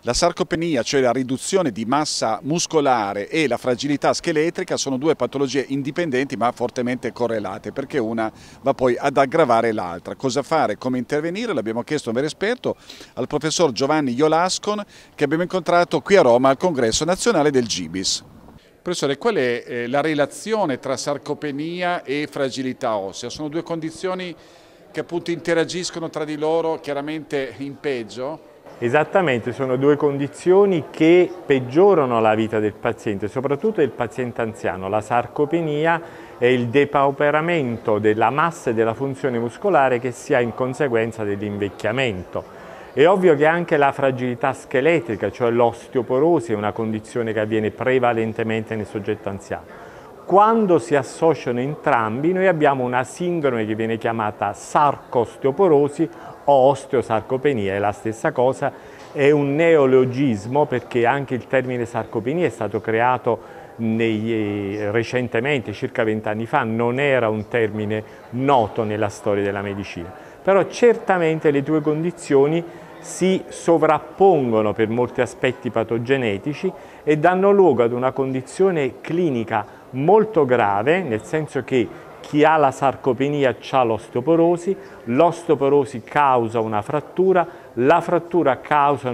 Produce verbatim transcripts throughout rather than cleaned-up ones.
La sarcopenia, cioè la riduzione di massa muscolare, e la fragilità scheletrica sono due patologie indipendenti ma fortemente correlate, perché una va poi ad aggravare l'altra. Cosa fare, come intervenire? L'abbiamo chiesto a un vero esperto, al professor Giovanni Iolascon, che abbiamo incontrato qui a Roma al Congresso Nazionale del G B I S. Professore, qual è eh, la relazione tra sarcopenia e fragilità ossea? Sono due condizioni che appunto interagiscono tra di loro, chiaramente in peggio? Esattamente, sono due condizioni che peggiorano la vita del paziente, soprattutto del paziente anziano. La sarcopenia è il depauperamento della massa e della funzione muscolare che si ha in conseguenza dell'invecchiamento. È ovvio che anche la fragilità scheletrica, cioè l'osteoporosi, è una condizione che avviene prevalentemente nel soggetto anziano. Quando si associano entrambi, noi abbiamo una sindrome che viene chiamata sarcosteoporosi o osteosarcopenia, è la stessa cosa, è un neologismo perché anche il termine sarcopenia è stato creato nei, recentemente, circa vent'anni fa, non era un termine noto nella storia della medicina. Però certamente le due condizioni si sovrappongono per molti aspetti patogenetici e danno luogo ad una condizione clinica molto grave, nel senso che chi ha la sarcopenia ha l'osteoporosi, l'osteoporosi causa una frattura, la frattura causa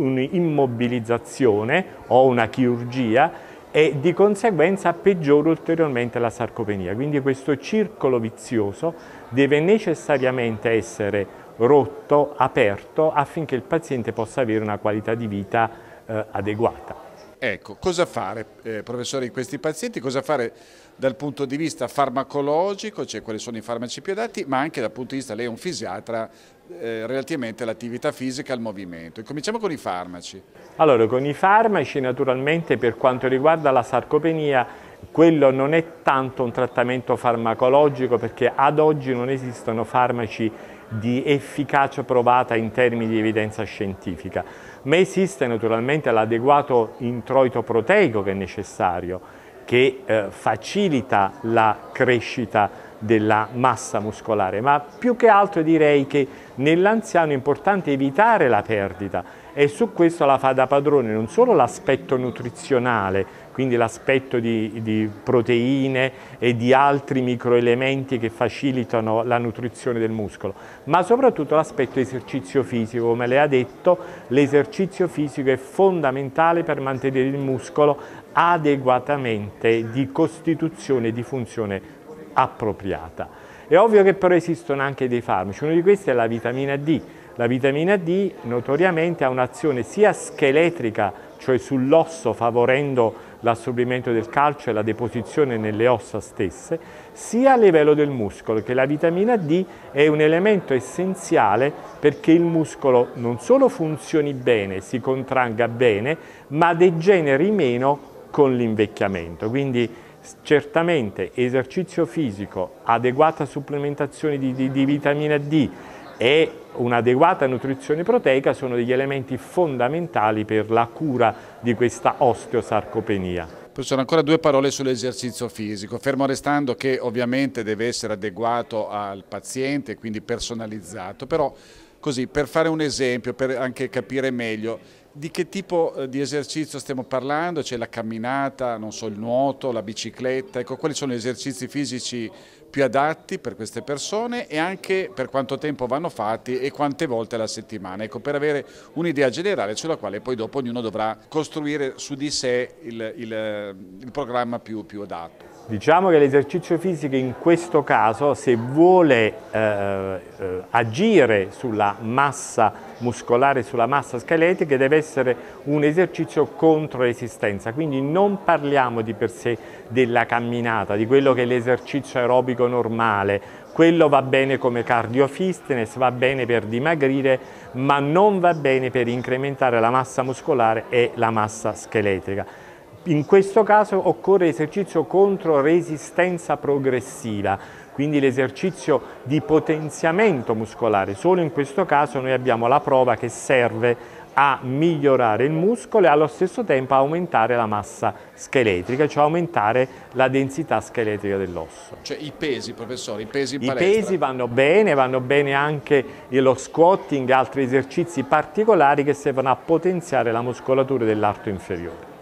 un'immobilizzazione o una chirurgia e di conseguenza peggiora ulteriormente la sarcopenia. Quindi questo circolo vizioso deve necessariamente essere rotto, aperto, affinché il paziente possa avere una qualità di vita eh, adeguata. Ecco, cosa fare, eh, professore, in questi pazienti? Cosa fare dal punto di vista farmacologico, cioè quali sono i farmaci più adatti, ma anche dal punto di vista, lei è un fisiatra, eh, relativamente all'attività fisica e al movimento. E cominciamo con i farmaci. Allora, con i farmaci, naturalmente, per quanto riguarda la sarcopenia, quello non è tanto un trattamento farmacologico, perché ad oggi non esistono farmaci di efficacia provata in termini di evidenza scientifica, ma esiste naturalmente l'adeguato introito proteico che è necessario, che eh, facilita la crescita della massa muscolare, ma più che altro direi che nell'anziano è importante evitare la perdita e su questo la fa da padrone non solo l'aspetto nutrizionale, quindi l'aspetto di, di proteine e di altri microelementi che facilitano la nutrizione del muscolo, ma soprattutto l'aspetto esercizio fisico. Come lei ha detto, l'esercizio fisico è fondamentale per mantenere il muscolo adeguatamente di costituzione e di funzione appropriata. È ovvio che però esistono anche dei farmaci, uno di questi è la vitamina D. La vitamina D notoriamente ha un'azione sia scheletrica, cioè sull'osso favorendo l'assorbimento del calcio e la deposizione nelle ossa stesse, sia a livello del muscolo, che la vitamina D è un elemento essenziale perché il muscolo non solo funzioni bene, si contragga bene, ma degeneri meno con l'invecchiamento. Quindi certamente esercizio fisico, adeguata supplementazione di, di, di vitamina D e un'adeguata nutrizione proteica sono degli elementi fondamentali per la cura di questa osteosarcopenia. Professore, ancora due parole sull'esercizio fisico, fermo restando che ovviamente deve essere adeguato al paziente, quindi personalizzato, però così per fare un esempio, per anche capire meglio, di che tipo di esercizio stiamo parlando? C'è la camminata, non so, il nuoto, la bicicletta, ecco, quali sono gli esercizi fisici più adatti per queste persone e anche per quanto tempo vanno fatti e quante volte alla settimana, ecco, per avere un'idea generale sulla quale poi dopo ognuno dovrà costruire su di sé il, il, il programma più, più adatto. Diciamo che l'esercizio fisico in questo caso, se vuole eh, eh, agire sulla massa muscolare, sulla massa scheletrica, deve essere un esercizio contro resistenza, quindi non parliamo di per sé della camminata, di quello che è l'esercizio aerobico normale. Quello va bene come cardio fitness, va bene per dimagrire, ma non va bene per incrementare la massa muscolare e la massa scheletrica. In questo caso occorre esercizio contro resistenza progressiva, quindi l'esercizio di potenziamento muscolare. Solo in questo caso noi abbiamo la prova che serve a migliorare il muscolo e allo stesso tempo a aumentare la massa scheletrica, cioè aumentare la densità scheletrica dell'osso. Cioè i pesi, professore, i pesi in I palestra? pesi vanno bene, vanno bene anche lo squatting e altri esercizi particolari che servono a potenziare la muscolatura dell'arto inferiore.